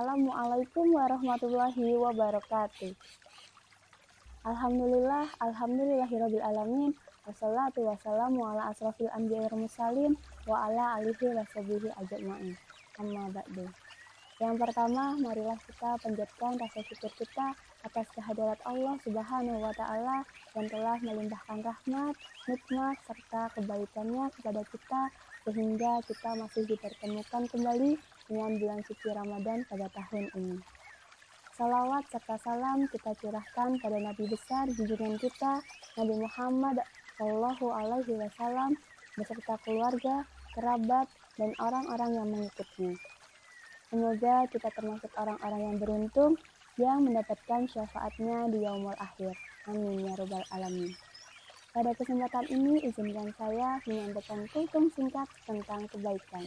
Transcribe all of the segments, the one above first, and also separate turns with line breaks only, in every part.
Assalamualaikum warahmatullahi wabarakatuh. Alhamdulillahirabbil alamin. Wassalatu wassalamu ala asrofil anbiya'i wal mursalin wa ala alihi washabihi ajmain. Amma ba'du. Yang pertama, marilah kita panjatkan rasa syukur kita atas kehadirat Allah Subhanahu wa taala yang telah melimpahkan rahmat, nikmat serta kebaikannya kepada kita sehingga kita masih dipertemukan kembali dengan bulan suci Ramadan pada tahun ini. Salawat serta salam kita curahkan pada Nabi besar junjungan kita Nabi Muhammad Shallallahu Alaihi Wasallam beserta keluarga, kerabat, dan orang-orang yang mengikutnya. Semoga kita termasuk orang-orang yang beruntung yang mendapatkan syafaatnya di yaumul akhir. Amin ya robbal alamin. Pada kesempatan ini izinkan saya menyampaikan kultum singkat tentang kebaikan.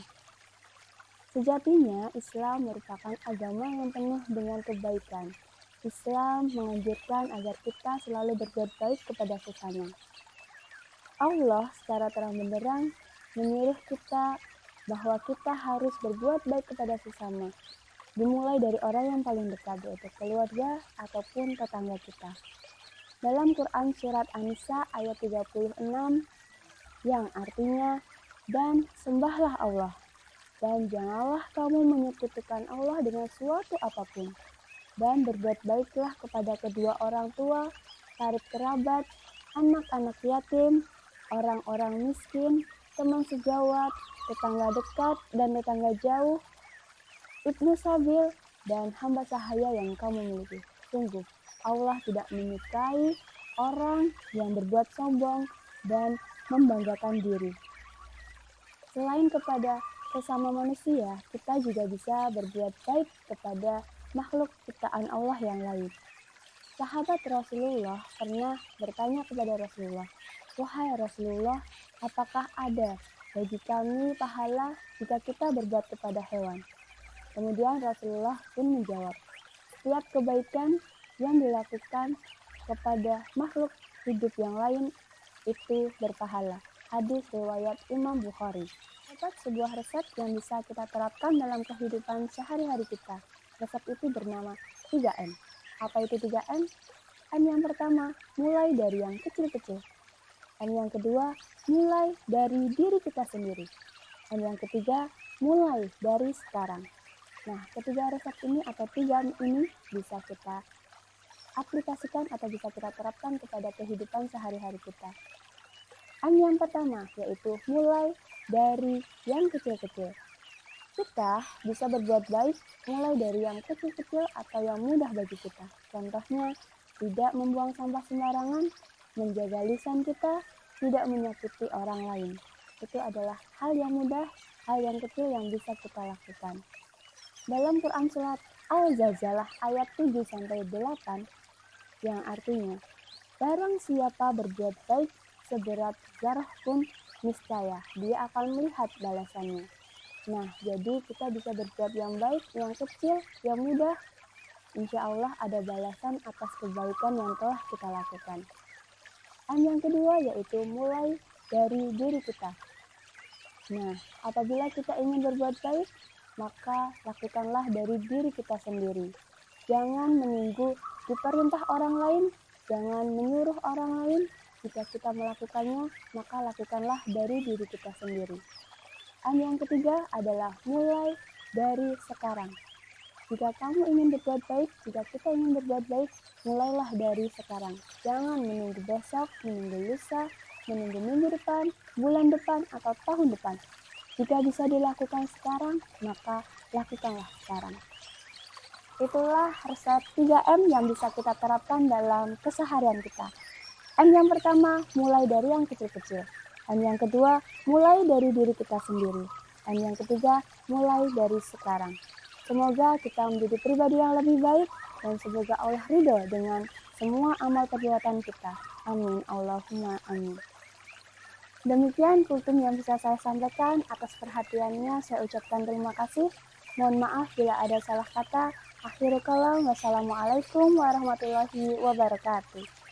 Sejatinya Islam merupakan agama yang penuh dengan kebaikan. Islam menganjurkan agar kita selalu berbuat baik kepada sesama. Allah secara terang benderang menyuruh kita bahwa kita harus berbuat baik kepada sesama, dimulai dari orang yang paling dekat, yaitu keluarga ataupun tetangga kita. Dalam Quran Surat An-Nisa ayat 36 yang artinya, dan sembahlah Allah, dan janganlah kamu menyekutukan Allah dengan suatu apapun, dan berbuat baiklah kepada kedua orang tua, karib kerabat, anak-anak yatim, orang-orang miskin, teman sejawat, tetangga dekat dan tetangga jauh, ibnu sabil, dan hamba sahaya yang kamu miliki. Sungguh, Allah tidak menyukai orang yang berbuat sombong dan membanggakan diri. Selain kepada sesama manusia, kita juga bisa berbuat baik kepada makhluk ciptaan Allah yang lain. Sahabat Rasulullah pernah bertanya kepada Rasulullah, "Wahai Rasulullah, apakah ada bagi kami pahala jika kita berbuat kepada hewan?" Kemudian Rasulullah pun menjawab, "Setiap kebaikan yang dilakukan kepada makhluk hidup yang lain itu berpahala." Hadis riwayat Imam Bukhari. Terdapat sebuah resep yang bisa kita terapkan dalam kehidupan sehari-hari kita. Resep itu bernama 3M. Apa itu 3M? M yang pertama, mulai dari yang kecil-kecil. M yang kedua, mulai dari diri kita sendiri. M yang ketiga, mulai dari sekarang. Nah, ketiga resep ini atau 3M ini bisa kita aplikasikan atau bisa kita terapkan kepada kehidupan sehari-hari kita. M yang pertama, yaitu mulai dari yang kecil-kecil. Kita bisa berbuat baik mulai dari yang kecil-kecil atau yang mudah bagi kita. Contohnya, tidak membuang sampah sembarangan, menjaga lisan kita, tidak menyakiti orang lain. Itu adalah hal yang mudah, hal yang kecil yang bisa kita lakukan. Dalam Quran Surat Al-Zalzalah ayat 7-8 yang artinya, barang siapa berbuat baik seberat zarah pun, niscaya dia akan melihat balasannya. Nah, jadi kita bisa berbuat yang baik, yang kecil, yang mudah. Insya Allah ada balasan atas kebaikan yang telah kita lakukan. Dan yang kedua yaitu mulai dari diri kita. Nah, apabila kita ingin berbuat baik, maka lakukanlah dari diri kita sendiri. Jangan menunggu diperintah orang lain, jangan menyuruh orang lain. Jika kita melakukannya, maka lakukanlah dari diri kita sendiri. Dan yang ketiga adalah mulai dari sekarang. Jika kamu ingin berbuat baik, jika kita ingin berbuat baik, mulailah dari sekarang. Jangan menunggu besok, menunggu lusa, menunggu minggu depan, bulan depan, atau tahun depan. Jika bisa dilakukan sekarang, maka lakukanlah sekarang. Itulah resep 3M yang bisa kita terapkan dalam keseharian kita. M yang pertama, mulai dari yang kecil-kecil. M yang kedua, mulai dari diri kita sendiri. M yang ketiga, mulai dari sekarang. Semoga kita menjadi pribadi yang lebih baik dan semoga Allah ridho dengan semua amal perbuatan kita. Amin. Allahumma amin. Demikian kultum yang bisa saya sampaikan. Atas perhatiannya saya ucapkan terima kasih. Mohon maaf bila ada salah kata. Akhirul kalam. Wassalamualaikum warahmatullahi wabarakatuh.